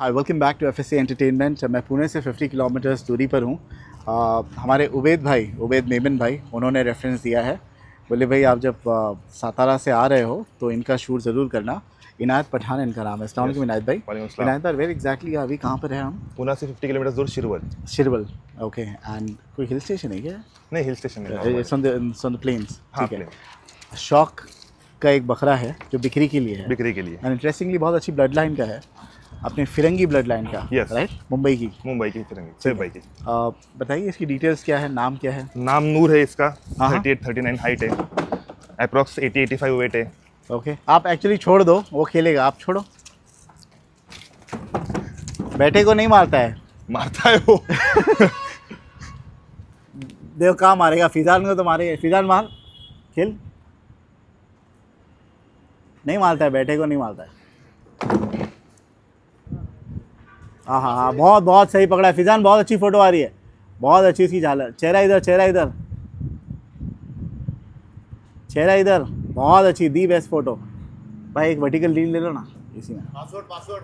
Hi, welcome back to FSC entertainment. मैं पुणे से 50 kilometres दूरी पर हूँ। हमारे उबैद मेमन भाई, उन्होंने रेफरेंस दिया है। बोले भाई आप जब सातारा से आ रहे हो तो इनका शूट ज़रूर करना। इनायत पठान इनका नाम है। अस्सलाम वालेकुम इनायत भाई। इनायत भाई, वेरी एग्जैक्टली अभी कहाँ पर है हम? पुणे से 50 किलोमीटर दूर शिरवल। ओके, एंड कोई हिल स्टेशन है क्या? नहीं, हिल स्टेशन नहीं, इट्स ऑन द प्लेन्स। हाँ, ठीक है। शौक का एक बकरा है जो बिक्री के लिए है। बिक्री के लिए। एंड इंटरेस्टिंगली बहुत अच्छी ब्लड लाइन का है, अपने फिरंगी ब्लड लाइन का। Yes. राइट, मुंबई की फिरंगी सिर्फ भाई की। बताइए इसकी डिटेल्स क्या है, नाम क्या है? नाम नूर है इसका। हाँ। 38-39 हाइट है, अप्रॉक्स 80-85 वेट है। ओके, आप एक्चुअली छोड़ दो, वो खेलेगा, आप छोड़ो। बैठे को नहीं मारता है। मारता है वो। देखो कहाँ मारेगा, फिजान को तो मारेगा। फिजान मार, खेल। नहीं मारता है, बैठे को नहीं मारता है। हाँ, बहुत बहुत सही पकड़ा है फिजान, बहुत अच्छी फोटो आ रही है, बहुत अच्छी इसकी झालर। चेहरा इधर, चेहरा इधर, चेहरा इधर, बहुत अच्छी, दी बेस्ट फोटो। भाई एक वर्टिकल लीड ले लो ना इसी में। पासवर्ड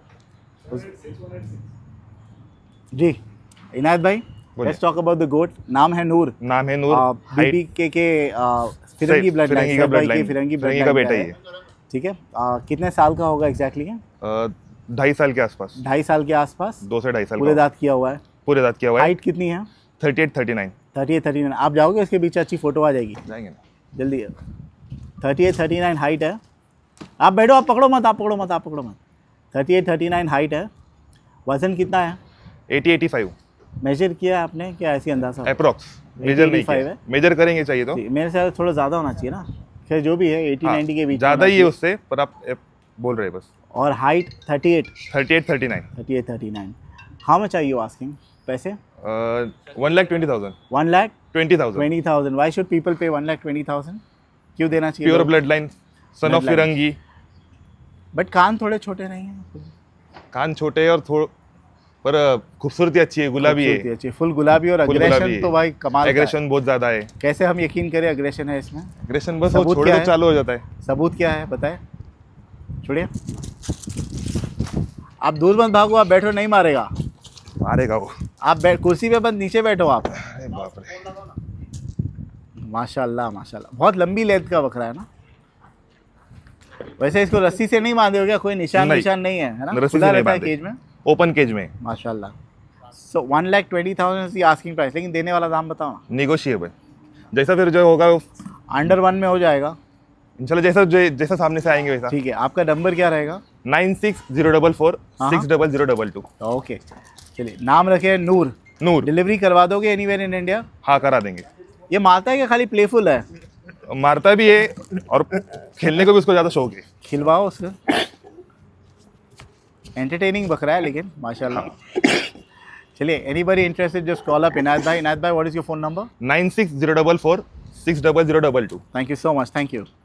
जी। इनायत भाई, let's talk about the goat. नाम है नूर। बीबी के फिरंगी ब्लड लाइन का बेटा ही है। ठीक है। कितने साल का होगा एग्जैक्टली? 2.5 साल के आसपास। 2.5 साल के आसपास। 2 से 2.5 साल। पूरे दांत किया हुआ है। पूरे दांत किया हुआ है। हाइट कितनी है? 38-39। 38-39। आप जाओगे इसके पीछे, अच्छी फोटो आ जाएगी। जाएंगे ना, जल्दी है। 38-39 हाइट है। आप बैठो, आप पकड़ो मत, आप पकड़ो मत, आप पकड़ो मत। 38-39 हाइट है। वजन कितना है? 80-85। मेजर किया है आपने क्या? ऐसी अंदाजा अप्रॉक्स मेजर नहीं किया। मेजर करेंगे चाहिए तो मेरे से थोड़ा ज़्यादा होना चाहिए ना। खैर जो भी है, 80-90 के बीच ज़्यादा ही है उससे, पर आप बोल रहे हैं बस। और height 38-39। 38-39। How much are you asking? पैसे 1,20,000। 1,20,000। व्हाई शुड पीपल पे 1,20,000? क्यों देना चाहिए? Pure blood line, son of Firangi. But कान थोड़े छोटे नहीं हैं। कान छोटे और पर खूबसूरती अच्छी है, गुलाबी है, अच्छी, फुल गुलाबी। और अग्रेशन तो भाई कमाल। एग्रेशन बहुत ज्यादा है। कैसे हम यकीन करें अग्रेशन है इसमें? एग्रेशन बस वो छोड़े तो चालू हो जाता है। सबूत क्या है बताए? छोड़िए, आप दूर मत भागो, आप बैठो, नहीं मारेगा। मारेगा वो। आप कुर्सी पे बंद नीचे बैठो आप। अरे बाप रे, माशाल्लाह माशाल्लाह, बहुत लंबी लेंथ का बकरा है ना। वैसे इसको रस्सी से नहीं बांधे हो क्या? कोई निशान नहीं है ना? रस्सी से नहीं बांधे, केज में, ओपन केज में। माशाल्लाह। So 1,20,000 is the asking price, लेकिन देने वाला दाम बताओ ना। नेगोशिएबल, जैसा फिर जो होगा अंडर 1 में हो जाएगा इंशाल्लाह। जैसा सामने से आएंगे वैसा। ठीक है। आपका नंबर क्या रहेगा? 9604460022। ओके, चलिए। नाम रखे नूर। नूर। डिलीवरी करवा दोगे एनीवेयर इन इंडिया? हाँ, करा देंगे। ये मारता है कि खाली प्लेफुल है? मारता भी है और खेलने को भी उसको ज़्यादा शौक है। खिलवाओ उसको। एंटरटेनिंग बकरा है लेकिन माशाल्लाह। चलिए, anybody interested just call up Inayat भाई। इनायत भाई, what is your phone number? 9604460022। Thank you so much, thank you.